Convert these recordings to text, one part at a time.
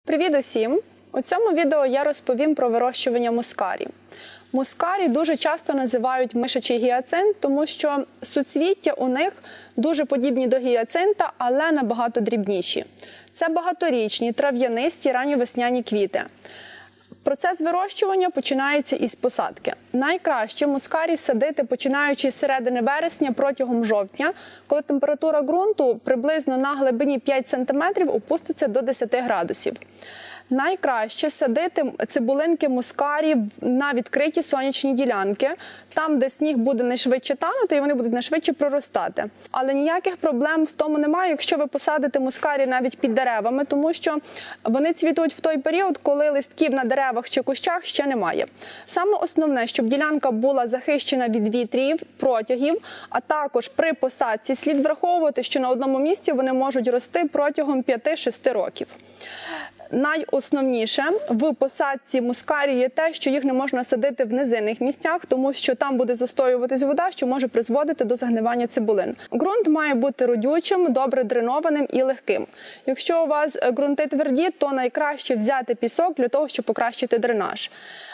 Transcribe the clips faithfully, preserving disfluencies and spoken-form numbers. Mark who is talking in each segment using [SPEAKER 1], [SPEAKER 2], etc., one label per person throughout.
[SPEAKER 1] Привіт усім! У цьому відео я розповім про вирощування мускарі. Мускарі дуже часто називають мишачий гіацинт, тому що суцвіття у них дуже подібні до гіацинта, але набагато дрібніші. Це багаторічні, трав'янисті, ранньовесняні квіти. Процес вирощування починається із посадки. Найкраще мускарі садити, починаючи з середини вересня протягом жовтня, коли температура ґрунту приблизно на глибині п'ять сантиметрів опуститься до десяти градусів. Найкраще садити цибулинки мускарі на відкриті сонячні ділянки, там, де сніг буде найшвидше танути і вони будуть найшвидше проростати. Але ніяких проблем в тому немає, якщо ви посадите мускарі навіть під деревами, тому що вони цвітуть в той період, коли листків на деревах чи кущах ще немає. Саме основне, щоб ділянка була захищена від вітрів, протягів, а також при посадці слід враховувати, що на одному місці вони можуть рости протягом п'яти-шести років. Найосновніше в посадці мускарі є те, що їх не можна садити в низинних місцях, тому що там буде застоюватись вода, що може призводити до загнивання цибулин. Ґрунт має бути родючим, добре дренованим і легким. Якщо у вас ґрунти тверді, то найкраще взяти пісок для того, щоб покращити дренаж.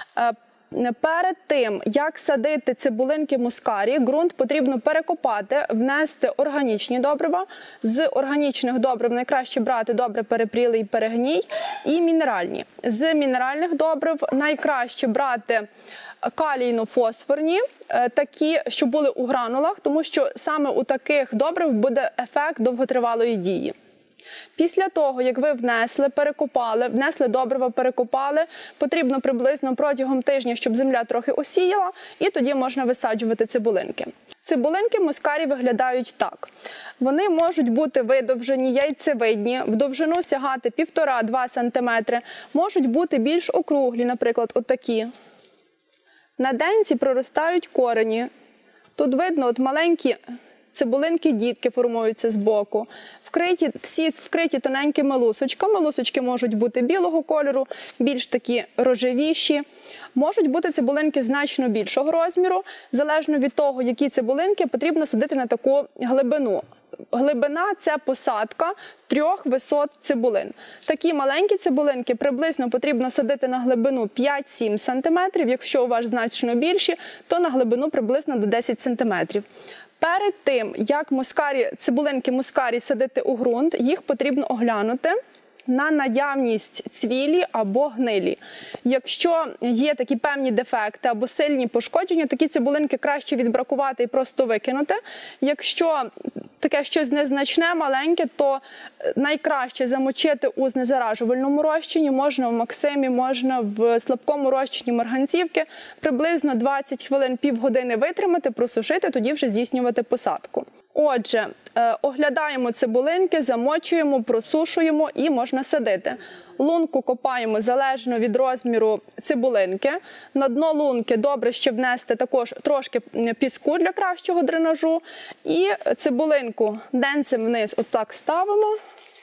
[SPEAKER 1] Перед тим, як садити цибулинки мускарі, ґрунт потрібно перекопати, внести органічні добрива. З органічних добрив найкраще брати добре перепрілий перегній і мінеральні. З мінеральних добрив найкраще брати калійно-фосфорні, такі, що були у гранулах, тому що саме у таких добрив буде ефект довготривалої дії. Після того, як ви внесли, перекопали, внесли добрива, перекопали, потрібно приблизно протягом тижня, щоб земля трохи осіяла, і тоді можна висаджувати цибулинки. Цибулинки мускарі виглядають так. Вони можуть бути видовжені, яйцевидні, в довжину сягати півтора-два сантиметри, можуть бути більш округлі, наприклад, отакі. На денці проростають корені. Тут видно от маленькі цибулинки-дітки формуються збоку, вкриті, всі вкриті тоненькими лусочками. Лусочки можуть бути білого кольору, більш такі рожевіші. Можуть бути цибулинки значно більшого розміру. Залежно від того, які цибулинки, потрібно садити на таку глибину. Глибина – це посадка трьох висот цибулин. Такі маленькі цибулинки приблизно потрібно садити на глибину п'ять-сім сантиметрів. Якщо у вас значно більші, то на глибину приблизно до десяти сантиметрів. Перед тим, як мускарі, цибулинки мускарі садити у ґрунт, їх потрібно оглянути на наявність цвілі або гнилі. Якщо є такі певні дефекти або сильні пошкодження, такі цибулинки краще відбракувати і просто викинути. Якщо таке щось незначне, маленьке, то найкраще замочити у знезаражувальному розчині, можна в Максимі, можна в слабкому розчині марганцівки, приблизно двадцять хвилин, півгодини витримати, просушити, тоді вже здійснювати посадку. Отже, оглядаємо цибулинки, замочуємо, просушуємо і можна садити. Лунку копаємо залежно від розміру цибулинки. На дно лунки добре ще внести також трошки піску для кращого дренажу. І цибулинку денцем вниз отак ставимо.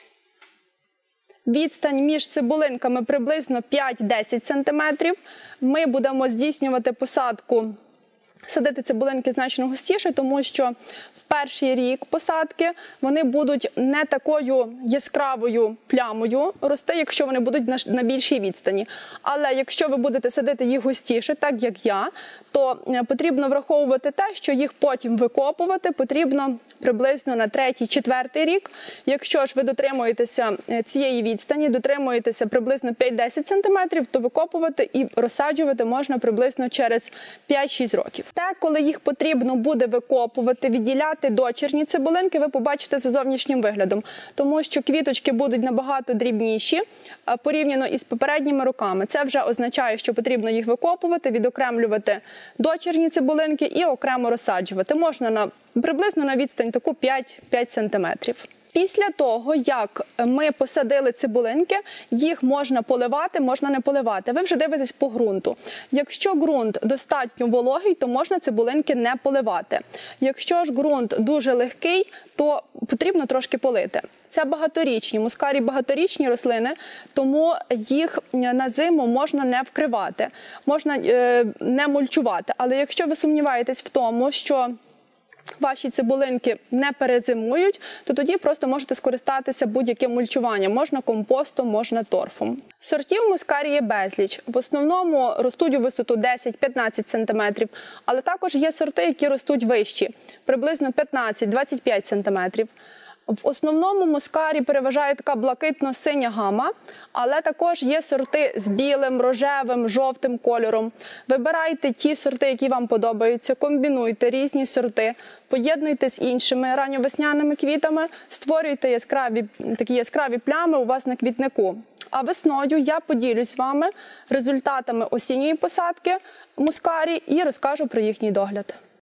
[SPEAKER 1] Відстань між цибулинками приблизно п'ять-десять сантиметрів. Ми будемо здійснювати посадку. Садити цибулинки значно густіше, тому що в перший рік посадки вони будуть не такою яскравою плямою рости, якщо вони будуть на більшій відстані. Але якщо ви будете садити їх густіше, так як я, то потрібно враховувати те, що їх потім викопувати потрібно приблизно на третій-четвертий рік. Якщо ж ви дотримуєтеся цієї відстані, дотримуєтеся приблизно п'ять-десять сантиметрів, то викопувати і розсаджувати можна приблизно через п'ять-шість років. Те, коли їх потрібно буде викопувати, відділяти дочірні цибулинки, ви побачите за зовнішнім виглядом. Тому що квіточки будуть набагато дрібніші порівняно із попередніми роками. Це вже означає, що потрібно їх викопувати, відокремлювати дочірні цибулинки і окремо розсаджувати. Можна на, приблизно на відстань таку п'ять-п'ять сантиметрів. Після того, як ми посадили цибулинки, їх можна поливати, можна не поливати. Ви вже дивитесь по ґрунту. Якщо ґрунт достатньо вологий, то можна цибулинки не поливати. Якщо ж ґрунт дуже легкий, то потрібно трошки полити. Це багаторічні, мускарі багаторічні рослини, тому їх на зиму можна не вкривати, можна е, не мульчувати. Але якщо ви сумніваєтесь в тому, що ваші цибулинки не перезимують, то тоді просто можете скористатися будь-яким мульчуванням. Можна компостом, можна торфом. Сортів мускарії безліч. В основному ростуть у висоту десять-п'ятнадцять сантиметрів, але також є сорти, які ростуть вищі, приблизно п'ятнадцять-двадцять п'ять сантиметрів. В основному мускарі переважає така блакитно-синя гама, але також є сорти з білим, рожевим, жовтим кольором. Вибирайте ті сорти, які вам подобаються, комбінуйте різні сорти, поєднуйте з іншими ранньовесняними квітами, створюйте яскраві, такі яскраві плями у вас на квітнику. А весною я поділюсь з вами результатами осінньої посадки мускарі і розкажу про їхній догляд.